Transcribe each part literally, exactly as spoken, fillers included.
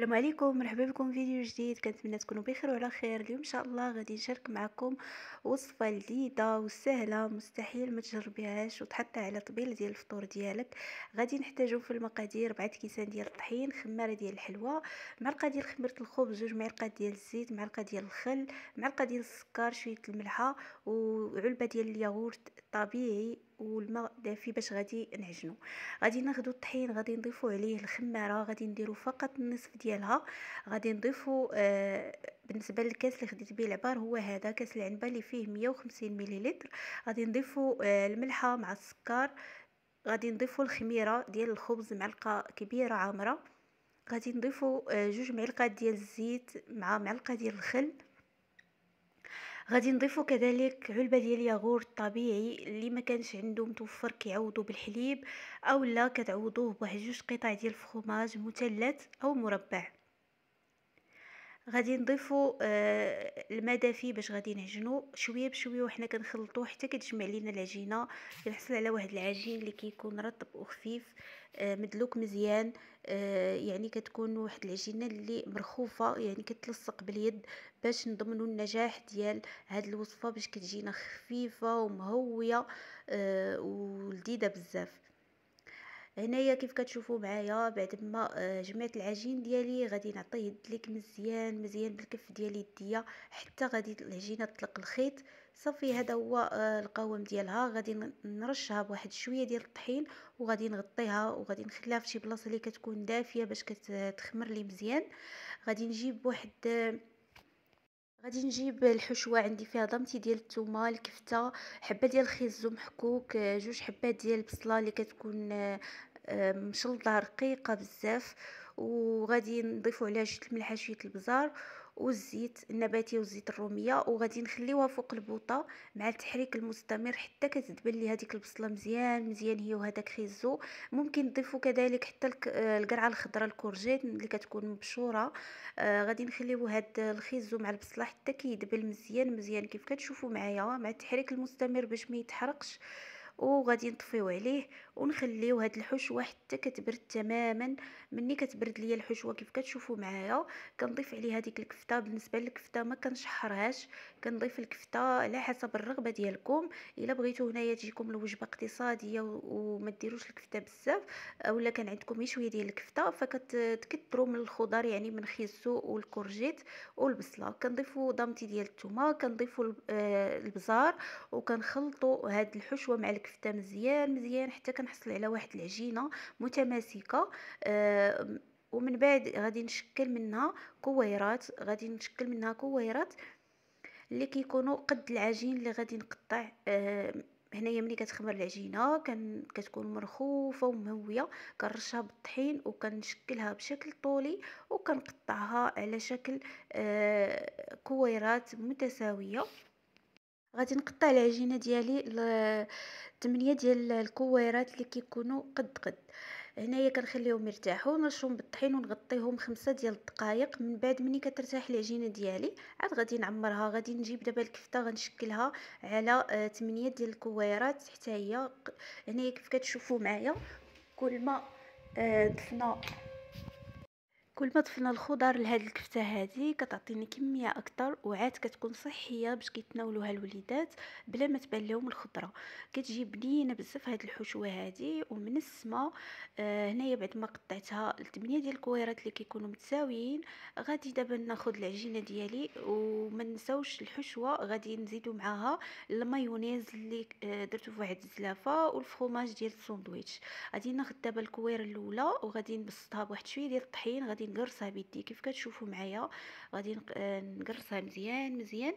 السلام عليكم، مرحبا بكم في فيديو جديد. كنتمنى تكونوا بخير وعلى خير. اليوم ان شاء الله غادي نشارك معكم وصفه لذيذه وسهله، مستحيل ما تجربيهاش وتحطها على طبيل ديال الفطور ديالك. غادي نحتاجو في المقادير أربعة كيسان ديال الطحين، خماره ديال الحلوى، معلقه ديال خميره الخبز، جوج معالق ديال الزيت، معلقه ديال الخل، معلقه ديال السكر، شويه الملحه، وعلبه ديال الياغورت طبيعي والماء دافي باش غادي نعجنو. غادي ناخدو الطحين، غادي نضيفو عليه الخماره، غادي نديرو فقط النصف ديالها. غادي نضيفو آه بالنسبه للكاس اللي خديت به العبار هو هذا كاس العنبه اللي فيه مية وخمسين مليلتر. غادي نضيفو آه الملحه مع السكر. غادي نضيفو الخميره ديال الخبز معلقه كبيره عامره. غادي نضيفو آه جوج معلقات ديال الزيت مع معلقه ديال الخل. غادي نضيفو كذلك علبه ديال الياغورت طبيعي، اللي ما كانش عنده متوفر كيعوضوا بالحليب او لا كتعوضوه بواحد جوج قطع ديال الفخوماج مثلث او مربع. غادي نضيفو آه الماء دافي باش غادي نعجنو شويه بشويه وحنا كنخلطوه حتى كتجمع لينا العجينه، كنحصل على واحد العجين اللي كيكون رطب وخفيف آه مدلوك مزيان. آه يعني كتكون واحد العجينه اللي مرخوفه، يعني كتلصق باليد باش نضمنوا النجاح ديال هاد الوصفه، باش كتجينا خفيفه ومهويه آه ولذيذه بزاف. هنايا كيف كتشوفوا معايا بعد ما آه، جمعت العجين ديالي، غادي نعطيه يدلك مزيان مزيان بالكف ديال يديا حتى غادي العجينه تطلق الخيط. صافي هذا هو آه، القوام ديالها. غادي نرشها بواحد شويه ديال الطحين وغادي نغطيها وغادي نخليها في شي بلاصه اللي كتكون دافيه باش كتخمر لي مزيان. غادي نجيب واحد آه، غادي نجيب الحشوه، عندي فيها ضمتي ديال الثومه، الكفته، حبه ديال الخيزو محكوك، آه، جوج حبات ديال البصله اللي كتكون آه، آه، مشلضه رقيقه بزاف، وغادي نضيفوا عليها شويه الملح، شويه البزار والزيت النباتي والزيت الروميه، وغادي نخليوها فوق البوطه مع التحريك المستمر حتى كتدبل لي هذيك البصله مزيان مزيان هي وهذاك خيزو. ممكن نضيفوا كذلك حتى الك- آه، القرعه الخضراء الكورجيت اللي كتكون مبشوره. آه غادي نخليو هاد الخيزو مع البصله حتى كيدبل مزيان مزيان كيف كتشوفوا معايا مع التحريك المستمر باش ما يتحرقش. وغادي نطفيو عليه ونخليو هاد الحشوه حتى كتبرد تماما. مني كتبرد ليا الحشوه كيف كتشوفوا معايا كنضيف عليها هذيك الكفته. بالنسبه للكفته ما كنشحرهاش، كنضيف الكفته على حسب الرغبه ديالكم. الا بغيتو هنايا تجيكم الوجبه اقتصاديه و- وما ديروش الكفته بزاف، اولا كان عندكم غير شويه ديال الكفته فكتكثروا من الخضر، يعني من خيزو والكورجيت والبصله. كنضيفوا ضمتي ديال الثومه، كنضيفوا الب- آه، البزار، وكنخلطوا هاد الحشوه مع الكفته مزيان مزيان حتى كنحصل على واحد العجينه متماسكه. آه، ومن بعد غادي نشكل منها كويرات، غادي نشكل منها كويرات اللي كيكونوا قد العجين اللي غادي نقطع. آه هنايا ملي كتخمر العجينه كان كتكون مرخوفه ومهويه، كنرشها بالطحين وكنشكلها بشكل طولي وكنقطعها على شكل آه كويرات متساويه. غادي نقطع العجينه ديالي ل ثمانية ديال الكويرات اللي كيكونوا قد قد. هنايا كنخليهم يرتاحوا، نرشهم بالطحين ونغطيهم خمسة ديال الدقائق. من بعد مني كترتاح العجينه ديالي عاد غادي نعمرها. غادي نجيب دابا الكفته غنشكلها على آه، ثمانية ديال الكويرات حتى هي ق- هنايا كيف كتشوفوا معايا كل ما آه، ضفنا كل ما ضفنا الخضر لهاد الكفته هذه كتعطيني كميه اكثر، وعاد كتكون صحيه باش كيتناولوها الوليدات بلا ما تبان لهم الخضره. كتجي بنينه بزاف هاد الحشوه هذه ومنسمه. آه هنايا بعد ما قطعتها لثمانية ديال الكويرات اللي كيكونوا متساويين، غادي دابا ناخذ العجينه ديالي وما نساوش الحشوه. غادي نزيدو معاها المايونيز اللي آه درتو في واحد الزلافه والفرomاج ديال الساندويتش. غادي ناخذ دابا الكويره الاولى وغادي نبسطها بواحد شويه ديال الطحين، غادي نقرصها بيدي كيف كتشوفوا معايا. غادي نق- آه، نقرصها مزيان مزيان.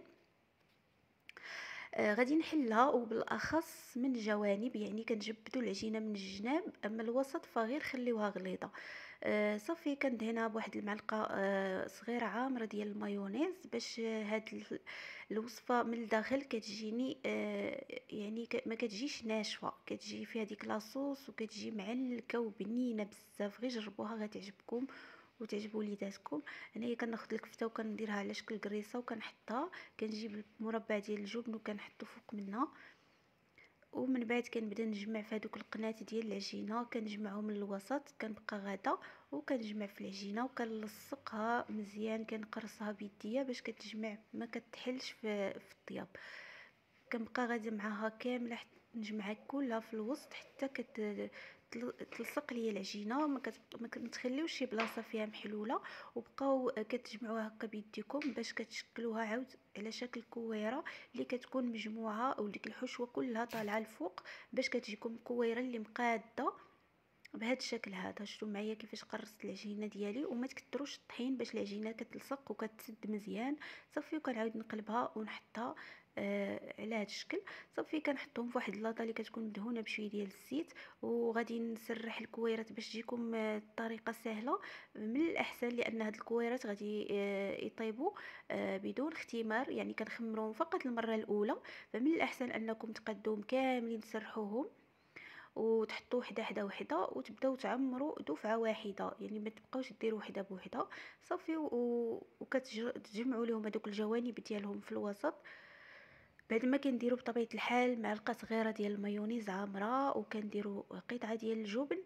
آه غادي نحلها وبالاخص من الجوانب، يعني كنجبدوا العجينه من الجناب، اما الوسط فغير خليوها غليظه. آه صافي كندهنها بواحد المعلقه آه صغيره عامره ديال المايونيز باش آه هاد ال- الوصفه من الداخل كتجيني آه يعني ك- ما كتجيش ناشفه، كتجي فيها ديك لاصوص وكتجي معلكه وبنينه بزاف. غير جربوها غتعجبكم وتعجب وليداتكم. هنايا كناخذ الكفته وكنديرها على شكل قريصه وكنحطها. كنجيب مربع ديال الجبن وكنحطو فوق منها ومن بعد كنبدا نجمع في هذوك القنات ديال العجينه، كنجمعهم من الوسط، كنبقى غادا وكنجمع في العجينه وكنلصقها مزيان، كنقرصها بيديا باش كتجمع ما كتحلش في, في الطياب. كنبقى غادي معاها كامله حتى نجمعها كلها في الوسط حتى كت تلصق ليا العجينه، ما كت... ما كنتخليوش شي بلاصه فيها محلوله، وبقاو كتجمعوها هكا بيديكم باش كتشكلوها عاود على شكل كويره اللي كتكون مجموعه، او ديك الحشوه كلها طالعه الفوق باش كتجيكم كويره اللي مقاده بهذا الشكل هذا. شفتوا معايا كيفاش قرصت العجينه ديالي، وما تكثروش الطحين باش العجينه كتلصق وكتسد مزيان. صافي وكنعاود نقلبها ونحطها آه على هذا الشكل. صافي كنحطهم في واحد اللاطه اللي كتكون مدهونه بشويه ديال الزيت، وغادي نسرح الكويرات باش تجيكم آه الطريقه سهله. من الاحسن لان هاد الكويرات غادي آه يطيبوا آه بدون اختمار، يعني كنخمروهم فقط المره الاولى، فمن الاحسن انكم تقدوهم كاملين تسرحوهم وتحطوا وحده حدا وحده وتبداو تعمروا دفعه واحده، يعني ما تبقاوش ديروا وحده بوحده. صافي وكتجمعوا لهم هذوك الجوانب ديالهم في الوسط. بعد ما كنديروا بطبيعه الحال معلقه صغيره ديال المايونيز عامره، وكنديروا قطعه ديال الجبن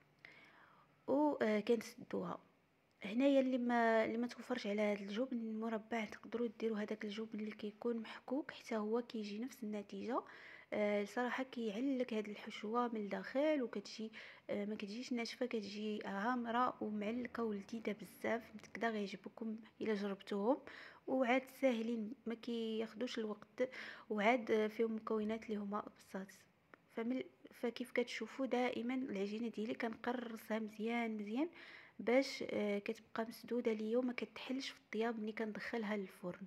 وكنسدوها. هنايا اللي ما اللي ما توفرش على هذا الجبن المربع تقدروا ديروا هذاك الجبن اللي كيكون محكوك حتى هو كيجي نفس النتيجه. آه صراحه كيعلك هذه الحشوه من الداخل وكتجي آه ما كتجيش ناشفه، كتجي عامره ومعلكه ولذيذه بزاف، متاكده غيعجبكم الا جربتوهم. وعاد ساهلين ما كياخذوش الوقت، وعاد فيهم مكونات اللي هما بساط. فمن فكيف كتشوفوا دائما العجينه ديالي كنقرصها مزيان مزيان باش آه كتبقى مسدوده ليا وما كتحلش في الطياب ملي كندخلها للفرن.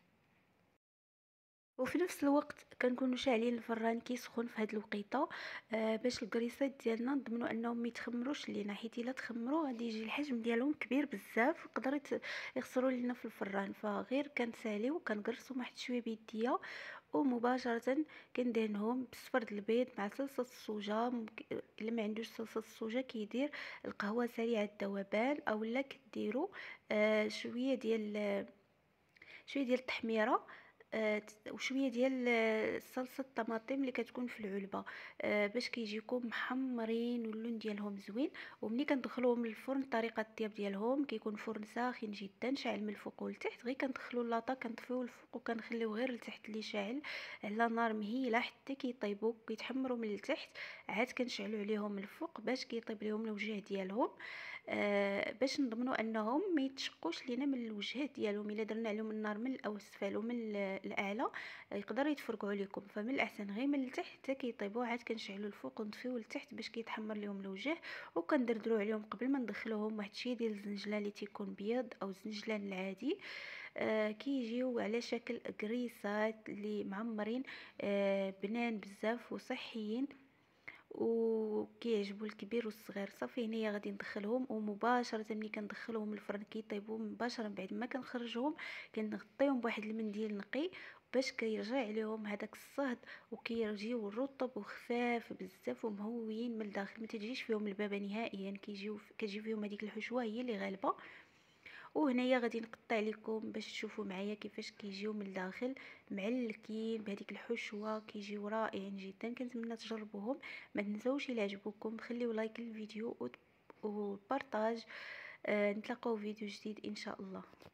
وفي نفس الوقت كنكونوا شاعلين الفران كيسخن في هاد الوقيته آه باش الكريسات ديالنا نضمنوا انهم ما يتخمروش لينا، حيت الا تخمروا غادي يجي الحجم ديالهم كبير بزاف ويقدروا يخسروا لينا في الفران. فغير كنساليو وكنقرصوا واحد شويه بيديا ومباشره كندهنهم بالصفر د البيض مع صلصه الصوجا. اللي ما عندوش صلصه الصوجا كيدير القهوه سريعه الذوبان، اولا كديروا آه شويه ديال شويه ديال التحميره آه وشويه ديال آه، صلصه الطماطم اللي كتكون في العلبه آه باش كيجيكم محمرين واللون ديالهم زوين. وملي كندخلوهم للفرن طريقه الطياب ديالهم كيكون فرن ساخن جدا شاعل من الفوق والتحت، غير كندخلوا اللاطه كنطفيو الفوق وكنخليو غير التحت اللي شاعل على نار مهيله حتى كيطيبوا كيتحمروا من التحت. عاد كنشعلوا عليهم الفوق باش كيطيب لهم الوجه ديالهم آه باش نضمنوا انهم ما يتشقوش لينا من الوجهات ديالهم. الا درنا عليهم النار من الاسفل ومن الاعلى يقدروا يتفرقوا عليكم، فمن الاحسن غير من التحت حتى كيطيبوا. عاد كنشعلوا الفوق ونطفيو لتحت باش كيتحمر لهم الوجه، وكندردروا عليهم قبل ما ندخلوهم واحد شي ديال الزنجلان اللي تيكون بيض او الزنجلان العادي آه كيجيو على شكل كريسات اللي معمرين آه بنان بزاف وصحيين وكيعجبوا الكبير والصغير. صافي هنايا غادي ندخلهم، ومباشره ملي كندخلهم الفرن كيطيبوا مباشره بعد ما كنخرجهم كنغطيهم بواحد المنديل نقي باش كيرجع عليهم هذاك الصهد وكيجيو رطب وخفاف بزاف ومهويين من الداخل، ما تجيش فيهم البابه نهائيا، كيجيو كتجي فيهم هذيك الحشوه هي اللي غالبه. وهنايا غادي نقطع لكم باش تشوفوا معايا كيفاش كيجيو من الداخل معلكين بهذيك الحشوه، كيجيو رائعين جدا. كنتمنى تجربوهم. ما تنسوش الى عجبوكم خليو لايك للفيديو وبارطاج. آه نتلاقاو في فيديو جديد ان شاء الله.